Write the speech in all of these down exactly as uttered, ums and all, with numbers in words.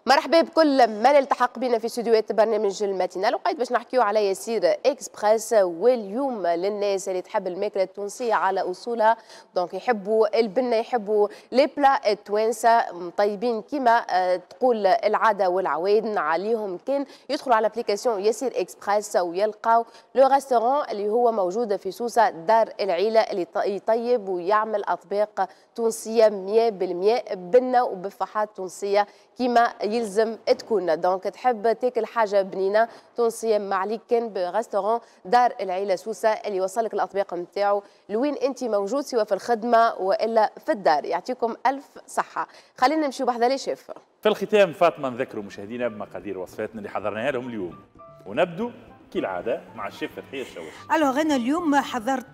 مرحبا بكل من التحق بنا في استديوهات برنامج الماتينال، وقاعد باش نحكيو على ياسير اكسبريس. واليوم للناس اللي تحب الماكله التونسيه على اصولها، دونك يحبوا البنه، يحبوا لي بلا التوانسه مطيبين كيما تقول العاده والعوايد، عليهم كان يدخلوا على ابليكاسيون ياسير اكسبريس ويلقاو لو ريستورون اللي هو موجود في سوسه دار العيله، اللي يطيب ويعمل اطباق تونسيه مية بالمية بنه وبفاحات تونسيه كيما يلزم تكون. دونك تحب تاكل حاجه بنينه تونسيه ما عليك كان بريستورون دار العيله سوسه اللي يوصلك الاطباق نتاعو لوين انت موجود، سواء في الخدمه والا في الدار. يعطيكم الف صحه. خلينا نمشيو بحذا لي شيف. في الختام فاطمه نذكروا مشاهدينا بمقادير وصفاتنا اللي حضرناها لهم اليوم، ونبدو كالعاده مع الشيف فتحيه الشواشي. الوغ انا اليوم حضرت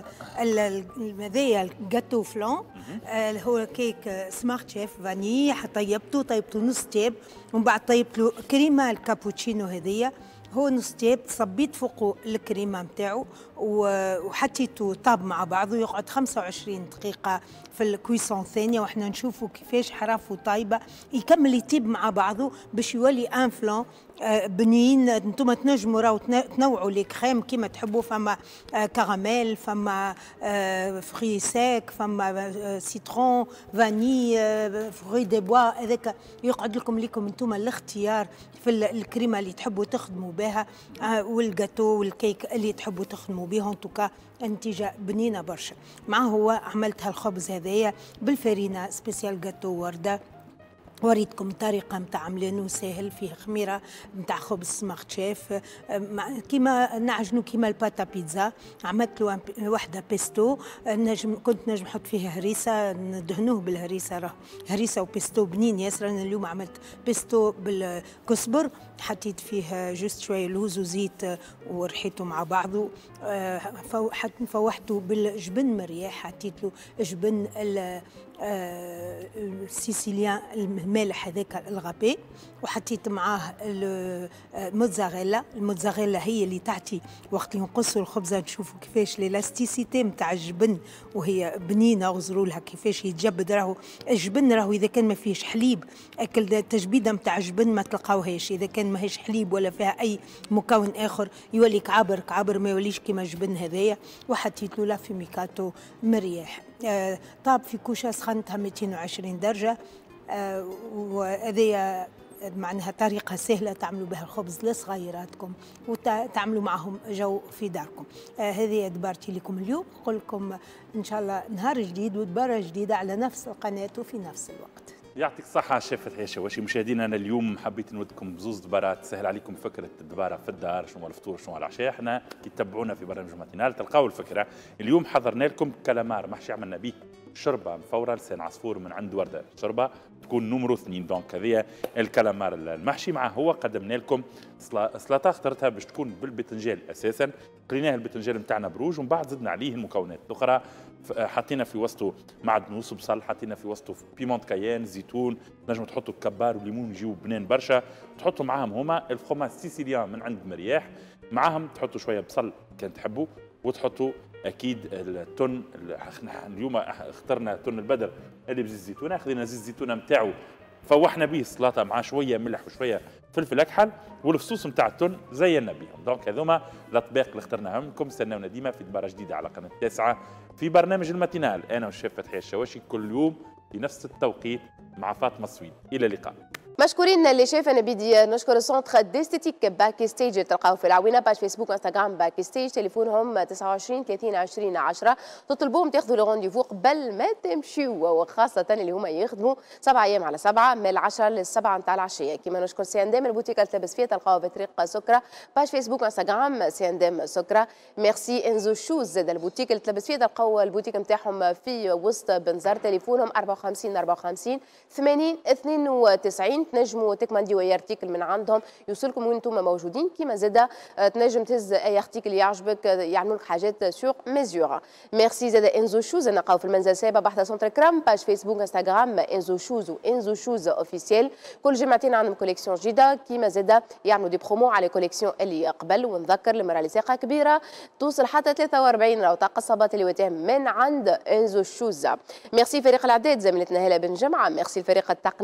هذايا الجاتو فلون اللي هو كيك سمارت شيف فاني، طيبته طيبته نص تيب، ومن بعد طيبت له كريمه الكابوتشينو هذيا، هو نص تيب، صبيت فوقه الكريمه نتاعو وحطيته طاب مع بعضه، يقعد خمسة وعشرين دقيقه في الكويسون ثانيه، وحنا نشوفوا كيفاش حرافه طايبه، يكمل يطيب مع بعضه باش يولي ان فلون بنين. انتم تنجموا راهو تنوعوا لي كريم كيما تحبوا، فما كراميل، فما فري سيك، فما سيترون، فاني، فري دي بوا، هذاك يقعد لكم لكم انتم الاختيار في الكريمه اللي تحبوا تخدموا بها، والجاتو والكيك اللي تحبوا تخدموا بهم. توكا النتيجه بنينه برشا. مع هو عملت هالخبز هذايا بالفارينه سبيسيال جاتو ورده، وريتكم الطريقه نتاع عملانو ساهل، فيه خميره نتاع خبز سمارت شيف كيما نعجنو كيما الباتا بيتزا. عملت له وحده بيستو، نجم كنت نجم نحط فيها هريسه ندهنوه بالهريسه، راه هريسه وبيستو بنين ياسر. انا اليوم عملت بيستو بالكزبر، حطيت فيه جوست شويه لوز وزيت ورحيته مع بعضه، فوحته بالجبن مريح، حطيت له جبن السيسيليان المالح هذاك الغابي، وحطيت معاه الموتزاريلا. الموتزاريلا هي اللي تعطي وقت اللي نقصوا الخبزه نشوفوا كيفاش ليلاستيسيتي نتاع الجبن وهي بنينه، وزروا لها كيفاش يتجبد. راهو الجبن راهو اذا كان ما فيش حليب، اكل التجبيده نتاع الجبن ما تلقاوهاش، اذا كان ماهيش حليب ولا فيها اي مكون اخر يولي كعبر كعبر، ما يوليش كيما الجبن هذايا. وحطيت له لافيميكاتو مريح، آه طاب في كوشه سخنتها مئتين وعشرين درجه، آه وهذه معناها طريقة سهلة تعملوا بها الخبز لصغيراتكم وتعملوا معهم جو في داركم. آه هذه دبارتي لكم اليوم، نقول لكم إن شاء الله نهار جديد ودبارة جديدة على نفس القناة وفي نفس الوقت. يعطيك الصحة شيف فتحية الشواشي. مشاهدينا أنا اليوم حبيت نودكم بزوز دبارات تسهل عليكم فكرة الدبارة في الدار، شنو الفطور شنو العشاء. احنا كي تتبعونا في برنامج ماتينال تلقاو الفكرة. اليوم حضرنا لكم كلامار محشي، عملنا به شربة مفورة لسان عصفور من عند وردة، شربة تكون نمرو اثنين. دونك هذه الكلامار المحشي. معه هو قدمنا لكم سلطة اخترتها باش تكون بالبتنجال أساسا، قليناه البتنجال نتاعنا بروج، ومن بعد زدنا عليه المكونات الأخرى. حطينا في وسطه معدنوس وبصل، حطينا في وسطه بيمونت كايان، زيتون، نجموا تحطوا كبار وليمون يجيو بنان برشا. تحطوا معاهم هما الفخوماج سيسيليان من عند مرياح، معاهم تحطوا شويه بصل كان تحبوا، وتحطوا اكيد التن. اليوم اخترنا تن البدر اللي بزيت الزيتونه، خذينا زيت الزيتونه نتاعو فوحنا به السلطه مع شويه ملح وشويه فلفل اكحل، والفصوص نتاع التن زينا بهم. دونك هذوما الاطباق اللي اخترناهم لكم. استناونا ديما في دباره جديده على قناه التاسعه في برنامج الماتينال، انا والشيف فتحيه الشواشي كل يوم في نفس التوقيت مع فاطمه السويد. الى اللقاء. مشكورين اللي شايف. انا بدي نشكر سونتر ديستيتيك باك ستيج، تلقاو في العوينه باج فيسبوك انستغرام باك ستيج، تليفونهم تسعة وعشرين ثلاثين عشرين عشرة، تطلبوهم تاخذوا لو رونديفو قبل ما تمشيوا، وخاصه اللي هما يخدموا سبع ايام على سبعه من العشرة للسبعه نتاع العشيه. كيما نشكر سي ان دام البوتيك اللي تلبس فيها، تلقاوها في طريق سكره باج فيسبوك انستغرام سي ان دام سكره. ميرسي انزو شوز زاد البوتيك اللي تلبس فيها، تلقاو البوتيك نتاعهم في وسط بنزر، تليفونهم أربعة وخمسين أربعة وخمسين ثمانين اثنين وتسعين. تنجموا تكمنديو اي ارتيكل من عندهم يوصلكم وانتم موجودين. كيما زاده تنجم تهز اي ارتيكل يعجبك، يعملوا لك حاجات سور ميزور. ميرسي زاده انزو شوز، نلقاو في المنزل سابا بحث سونتر كرام باج فيسبوك انستغرام انزو شوز وانزو شوز اوفيسيال. كل جمعتين عندهم كوليكسيون جديده. كيما زاده يعملوا دي برومو على كوليكسيون اللي قبل. ونذكر المراه اللي ساقه كبيره توصل حتى ثلاثة وأربعين راهو تاع قصبات اللي وتاهم من عند انزو شوز. ميرسي فريق الاعداد زميلتنا هلا بن جمعه، ميرسي الفريق التقني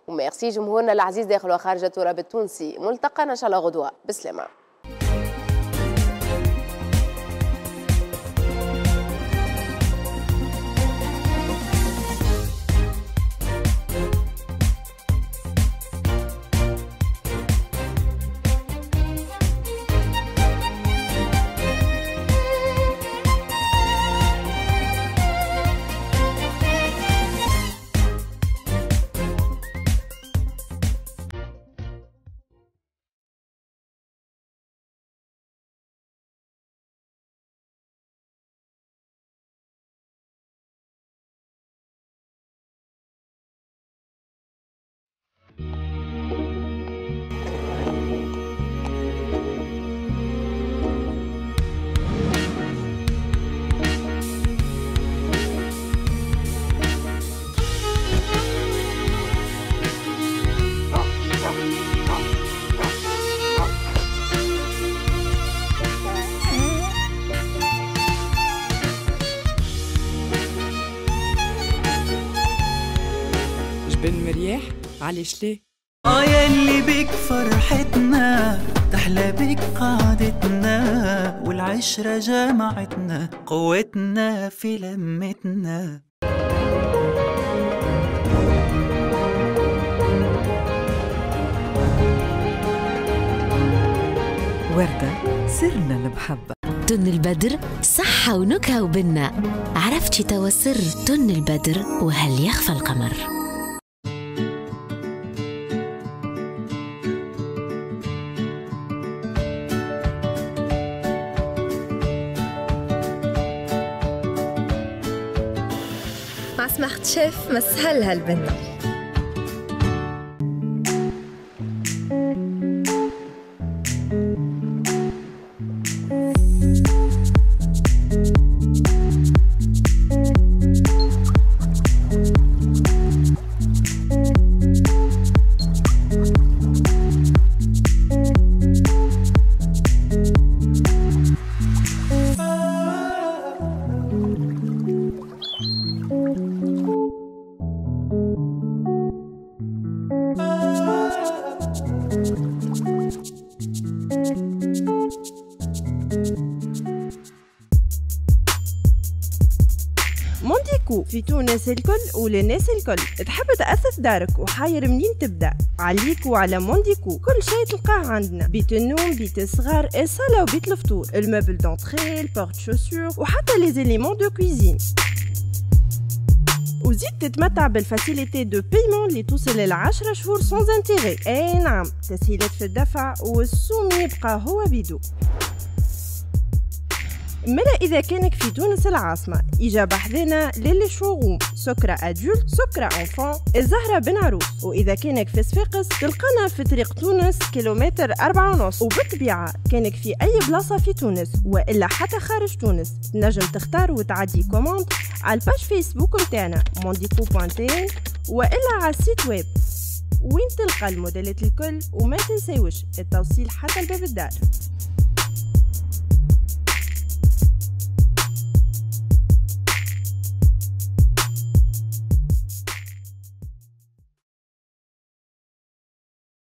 وميرسي جمهورنا العزيز داخل وخارج التراب التونسي. ملتقانا ان شاء الله غدوه بسلامه. جبن مرياح علاش ليه؟ اه ياللي بك فرحتنا تحلى بك قعدتنا والعشرة جمعتنا قوتنا في لمتنا. وردة سرنا المحبة. تن البدر صحة ونكهة وبنة. عرفتي توا سر تن البدر وهل يخفى القمر. مع سماحة شيف مسهلها البنة. مونديكو في تونس الكل وللناس الكل. تحب تأسس دارك وحاير منين تبدأ؟ عليك وعلى مونديكو كل شيء تلقاه عندنا. بيت النوم، بيت الصغار، الصالة وبيت الفطور، الموبل دونتري، البورت شوسور وحتى لي زيليمون دو كوزين. وزيد تتمتع بالفاسيليتي دو بايمون اللي توصل للعشرة شهور سونز انتيغي. اي نعم، تسهيلات في الدفع والسوم يبقى هو بيدو. ملا إذا كانك في تونس العاصمة إجابة حذانا للي شوغوم سكرة أدولت سكرة أنفون الزهرة بن عروس. وإذا كانك في صفاقس تلقانا في طريق تونس كيلومتر أربعة ونص. وبالطبيعة كانك في أي بلاصة في تونس وإلا حتى خارج تونس تنجم تختار وتعدي كوموند على الباج فيسبوك متاعنا مونديكو بوانتين وإلا على السيت ويب وين تلقى الموديلات الكل. وما تنساوش التوصيل حتى لباب الدار.